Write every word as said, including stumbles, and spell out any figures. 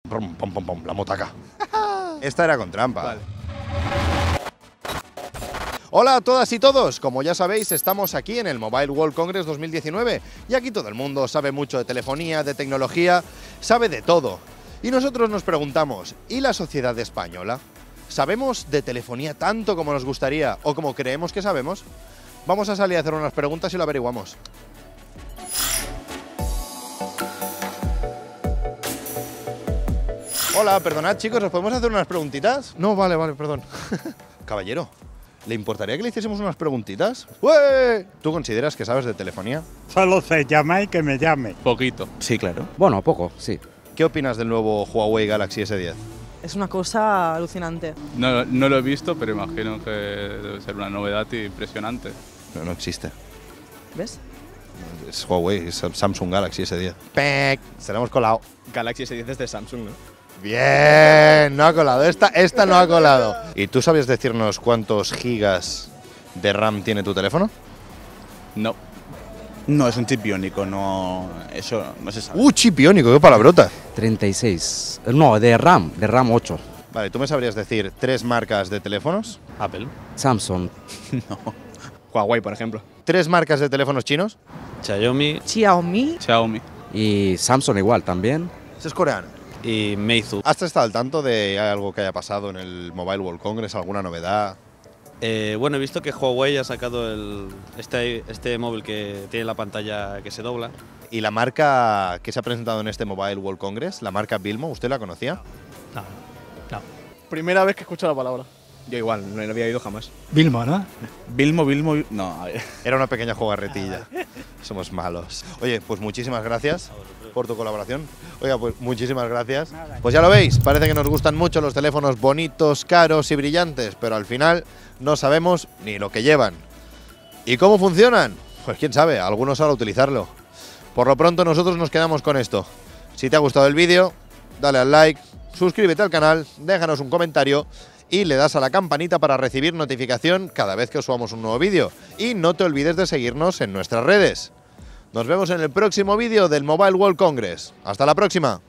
Pum, pum, pum, pum, la motaca. Esta era con trampa. Vale. Hola a todas y todos, como ya sabéis estamos aquí en el Mobile World Congress dos mil diecinueve y aquí todo el mundo sabe mucho de telefonía, de tecnología, sabe de todo. Y nosotros nos preguntamos, ¿y la sociedad española? ¿Sabemos de telefonía tanto como nos gustaría o como creemos que sabemos? Vamos a salir a hacer unas preguntas y lo averiguamos. Hola, perdonad chicos, ¿os podemos hacer unas preguntitas? No, vale, vale, perdón. Caballero, ¿le importaría que le hiciésemos unas preguntitas? ¡Ué! ¿Tú consideras que sabes de telefonía? Solo se llama y que me llame. Poquito. Sí, claro. Bueno, poco, sí. ¿Qué opinas del nuevo Huawei Galaxy ese diez? Es una cosa alucinante. No, no lo he visto, pero imagino que debe ser una novedad impresionante. No, no existe. ¿Ves? Es Huawei, es Samsung Galaxy ese diez. ¡Pec! Se lo hemos colado. Galaxy ese diez es de Samsung, ¿no? Bien, no ha colado. Esta, esta no ha colado. ¿Y tú sabías decirnos cuántos gigas de RAM tiene tu teléfono? No. No, es un chip biónico, no, eso no se sabe. ¡Uh, chip iónico! ¡Qué palabrota! treinta y seis. No, de RAM, de RAM ocho. Vale, ¿tú me sabrías decir tres marcas de teléfonos? Apple. Samsung. No. Huawei, por ejemplo. ¿Tres marcas de teléfonos chinos? Xiaomi Xiaomi. Xiaomi. Y Samsung igual también. Ese es coreano. y Meizu. ¿Has estado al tanto de algo que haya pasado en el Mobile World Congress? ¿Alguna novedad? Eh, bueno, he visto que Huawei ha sacado el, este, este móvil que tiene la pantalla que se dobla. ¿Y la marca que se ha presentado en este Mobile World Congress, la marca Bilmo, usted la conocía? No, no. Primera vez que escucho la palabra. Yo igual, no lo había oído jamás. Vilmo, ¿no? Vilmo, Vilmo, Vil- no, a ver. Era una pequeña jugarretilla. Somos malos. Oye, pues muchísimas gracias por tu colaboración. Oiga, pues muchísimas gracias. Pues ya lo veis, parece que nos gustan mucho los teléfonos bonitos, caros y brillantes, pero al final no sabemos ni lo que llevan. ¿Y cómo funcionan? Pues quién sabe, algunos saben utilizarlo. Por lo pronto nosotros nos quedamos con esto. Si te ha gustado el vídeo, dale al like, suscríbete al canal, déjanos un comentario y le das a la campanita para recibir notificación cada vez que os subamos un nuevo vídeo. Y no te olvides de seguirnos en nuestras redes. Nos vemos en el próximo vídeo del Mobile World Congress. ¡Hasta la próxima!